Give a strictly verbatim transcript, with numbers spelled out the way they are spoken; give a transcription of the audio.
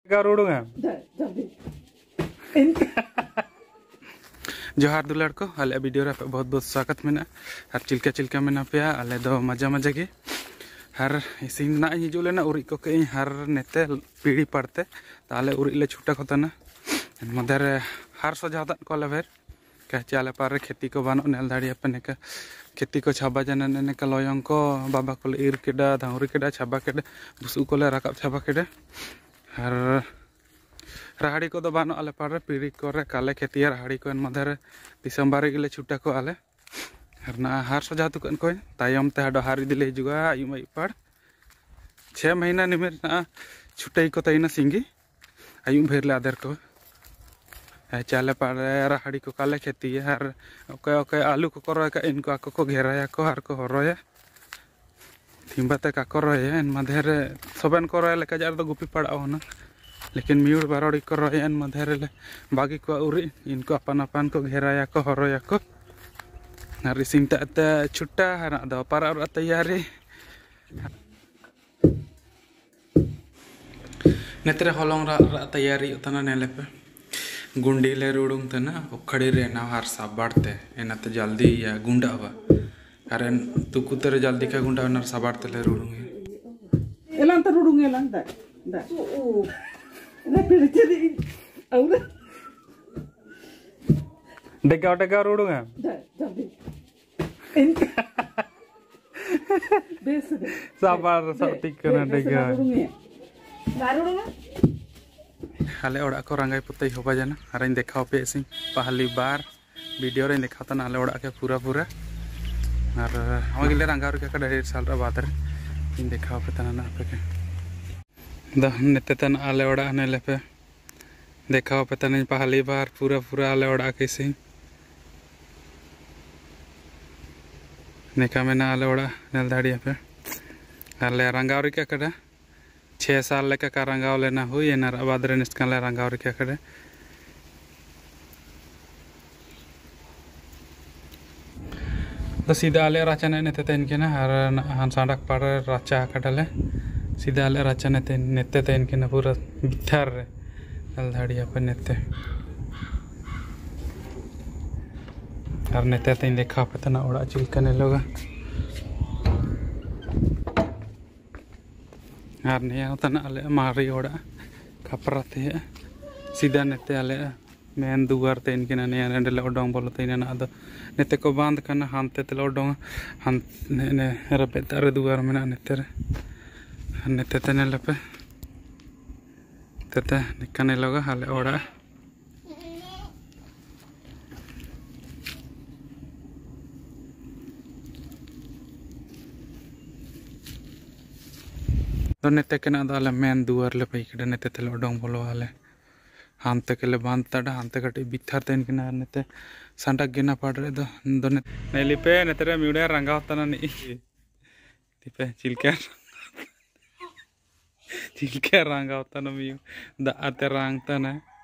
जोहार दुलार को आले वीडियो रे बहुत बहुत स्वागत मेना हर चिलका चिलका मेना पे आले दो मजा मजा के हर इसिन ना हिजू लेना उरी को के हर नेते पीढ़ी पड़ते ताले उरी ले छुटा को तना मदर हर सजाता को लेवर कह चाले पार खेती को बानो नेल दाड़ी अपने का खेती को छाबा जाना ने का लोयंग को बाबा को ईर केडा धाउरी केडा छाबा केडा बुसु को ले रकाब छाबा केडा हर राहाड़ी को बानो आले पार पीढ़ी को रे काले खेती राहाड़ी को मदर दिसंबर गिले छुटा को आले हरना हार सजा तुकन को तायम ते हाडो हारी दिले जुगा आयु मई पार छह महीना निमेर ना छुटाई को तैना सिंगी आयु भेरले आदर को चाले पार राहाड़ी को काले खेती है हर ओके ओके आलू को करो का इनको आको को घेराया को हर को हरोया थिम्बाते का करो है इन मधेर सबन करो लेका जार दो गुपी पड़ाओ ना लेकिन म्यूर बारोड़ी को रोयन मधेर ले बागी को उरी इनको अपन अपन को घेराया को हरोया को हर सिंता ते छुट्टा हर दो पारा और तैयारी नेत्रे हलोंग रा, रा तैयारी उतना नेले पे गुंडी ले रुडुंग तना खड़ी रे ना हर सा बाड़ते एनाते जल्दी या गुंडा बा अरे तू कुतरे जल्दी का गुंडा नर सा बाड़ते ले रुडुंग एलां त रुडुंग एलां दा दा ना फिर चली और डेगा डेगा रुडुंग है दा जल्दी इन बेस दे साबार सटिक करना डेगा रुडुंग आले ओड़ा को रंगाई पुतई होबा जाना अरे देखाओ पे ऐसी पहली बार वीडियो रे देखा था नाले ओड़ा के पूरा पूरा और हम गिले रंगा रे का डेढ़ साल रा बाद रे इन देखाओ पे तना ना पे के द नेते तन आले ओड़ा ने ले पे देखाओ पे तना पहली बार पूरा पूरा आले ओड़ा के सी नेका में ना आले ओड़ा नेल दाड़िया पे आले रंगा रे का कड़ा छह साल लेका का रंगाव लेना हुई ना बाद रे निस्कन ले रंगाव रे क्या करे तो सीधा आले राचा ने नेते तेन के ना हर हन सड़क पर राचा कटले सीधा आले राचा ने तेन नेते तेन के ना पूरा बिथर रे अलधाड़िया पे नेते हर नेते तेन देखा पे तना ओड़ा चिलकने लोगा और नहीं होता ना आले मारी ओड़ा खपरा थे सीधा नेते आले मेन दुआर ते इनके ना ने ओडोंग बोलो ते ना अद नेते को बांध करना हानते ते ओडोंग हान ने रपे तारे दुआर में ना नेते रे नेते ते ने लपे तते निकने लगा आले ओड़ा तो नेते के ना आले मेन दुआर ले पे इकडे नेते ते ओडोंग बोलो आले हानते के ले बांध तड़ा हानते कटी बिथार तेन के ना नेते संडा गिना पड़ रे दो दो नेली पे नेते रे म्यूडे रंगा होता ना नी तिपे चिलके चिलके रंगा होता ना म्यू दा आते रंगता ना